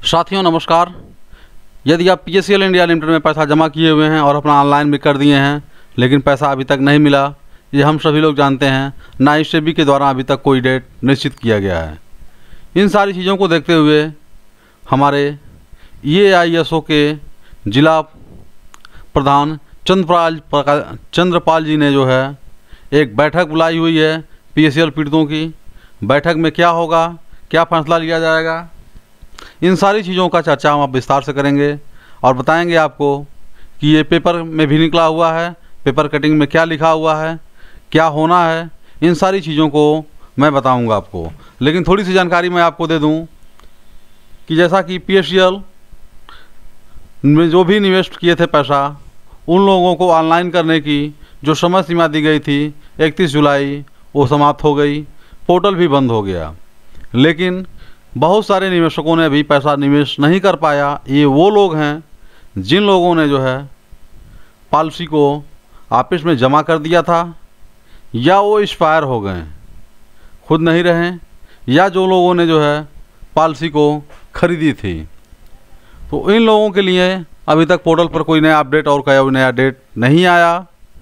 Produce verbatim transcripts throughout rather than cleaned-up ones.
साथियों नमस्कार। यदि आप P S C L India limited में पैसा जमा किए हुए हैं और अपना ऑनलाइन भी कर दिए हैं लेकिन पैसा अभी तक नहीं मिला, ये हम सभी लोग जानते हैं, ना ही सेबी के द्वारा अभी तक कोई डेट निश्चित किया गया है। इन सारी चीज़ों को देखते हुए हमारे ई ए आई एस ओ के जिला प्रधान चंद्रपाल चंद्रपाल जी ने जो है एक बैठक बुलाई हुई है पी एस सी एल पीड़ितों की। बैठक में क्या होगा, क्या फैसला लिया जाएगा, इन सारी चीज़ों का चर्चा हम आप विस्तार से करेंगे और बताएंगे आपको कि ये पेपर में भी निकला हुआ है, पेपर कटिंग में क्या लिखा हुआ है, क्या होना है, इन सारी चीज़ों को मैं बताऊंगा आपको। लेकिन थोड़ी सी जानकारी मैं आपको दे दूं कि जैसा कि पी एस सी एल में जो भी निवेश किए थे पैसा, उन लोगों को ऑनलाइन करने की जो समय सीमा दी गई थी इकतीस जुलाई, वो समाप्त हो गई, पोर्टल भी बंद हो गया। लेकिन बहुत सारे निवेशकों ने अभी पैसा निवेश नहीं कर पाया। ये वो लोग हैं जिन लोगों ने जो है पॉलिसी को ऑफिस में जमा कर दिया था, या वो एक्सपायर हो गए, खुद नहीं रहे, या जो लोगों ने जो है पॉलिसी को ख़रीदी थी। तो इन लोगों के लिए अभी तक पोर्टल पर कोई नया अपडेट और कोई नया डेट नहीं आया।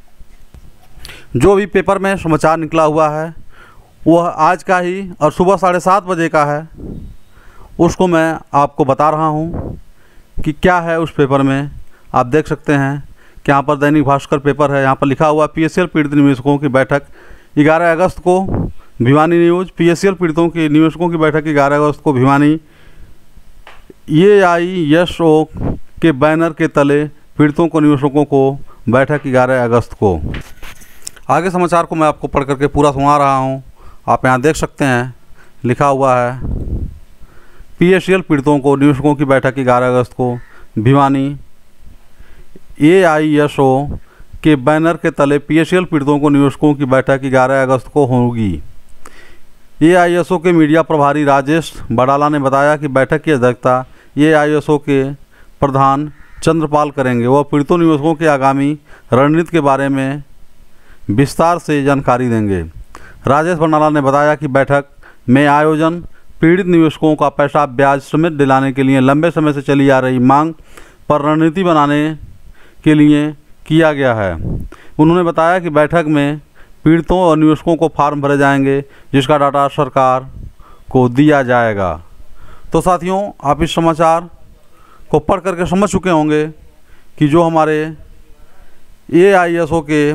जो भी पेपर में समाचार निकला हुआ है वह आज का ही और सुबह साढ़े सात बजे का है, उसको मैं आपको बता रहा हूँ कि क्या है उस पेपर में। आप देख सकते हैं कि यहाँ पर दैनिक भास्कर पेपर है, यहाँ पर लिखा हुआ पी एस सी एल पीड़ित निवेशकों की बैठक ग्यारह अगस्त को Bhiwani news. P S C L पीड़ितों की निवेशकों की बैठक ग्यारह अगस्त को भिवानी। ए आई एस ओ के बैनर के तले पीड़ितों को निवेशकों को बैठक ग्यारह अगस्त को। आगे समाचार को मैं आपको पढ़ करके पूरा सुना रहा हूँ। आप यहाँ देख सकते हैं लिखा हुआ है पी एस सी एल पीड़ितों को निवेशकों की बैठक ग्यारह अगस्त को भिवानी। ए आई एस ओ के बैनर के तले पी एस सी एल पीड़ितों को निवेशकों की बैठक ग्यारह अगस्त को होगी। ए आई एस ओ के मीडिया प्रभारी राजेश बड़ाला ने बताया कि बैठक की अध्यक्षता ए आई एस ओ के प्रधान चंद्रपाल करेंगे। वह पीड़ितों निवेशकों के आगामी रणनीति के बारे में विस्तार से जानकारी देंगे। राजेश बड़ाला ने बताया कि बैठक में आयोजन पीड़ित निवेशकों का पैसा ब्याज समेत दिलाने के लिए लंबे समय से चली आ रही मांग पर रणनीति बनाने के लिए किया गया है। उन्होंने बताया कि बैठक में पीड़ितों और निवेशकों को फॉर्म भरे जाएंगे जिसका डाटा सरकार को दिया जाएगा। तो साथियों, आप इस समाचार को पढ़ करके समझ चुके होंगे कि जो हमारे ए आई एस ओ के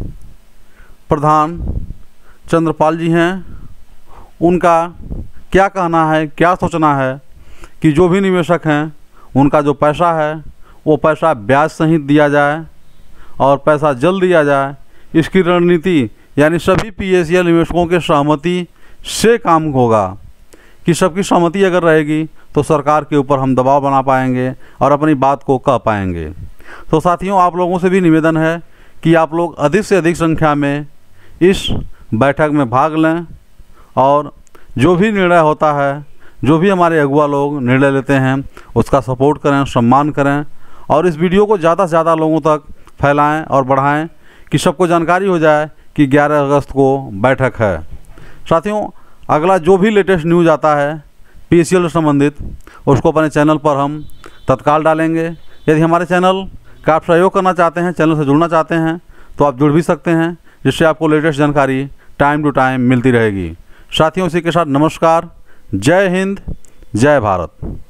प्रधान चंद्रपाल जी हैं, उनका क्या कहना है, क्या सोचना है कि जो भी निवेशक हैं उनका जो पैसा है वो पैसा ब्याज सहित दिया जाए और पैसा जल्द दिया जाए। इसकी रणनीति यानी सभी पी एस सी एल निवेशकों के सहमति से काम होगा कि सबकी सहमति अगर रहेगी तो सरकार के ऊपर हम दबाव बना पाएंगे और अपनी बात को कह पाएंगे। तो साथियों, आप लोगों से भी निवेदन है कि आप लोग अधिक से अधिक संख्या में इस बैठक में भाग लें और जो भी निर्णय होता है, जो भी हमारे अगुआ लोग निर्णय लेते हैं उसका सपोर्ट करें, सम्मान करें और इस वीडियो को ज़्यादा से ज़्यादा लोगों तक फैलाएं और बढ़ाएं कि सबको जानकारी हो जाए कि ग्यारह अगस्त को बैठक है। साथियों, अगला जो भी लेटेस्ट न्यूज़ आता है पी एस सी एल से संबंधित उसको अपने चैनल पर हम तत्काल डालेंगे। यदि हमारे चैनल का आप सहयोग करना चाहते हैं, चैनल से जुड़ना चाहते हैं तो आप जुड़ भी सकते हैं, जिससे आपको लेटेस्ट जानकारी टाइम टू टाइम मिलती रहेगी। साथियों, इसी के साथ नमस्कार, जय हिंद, जय भारत।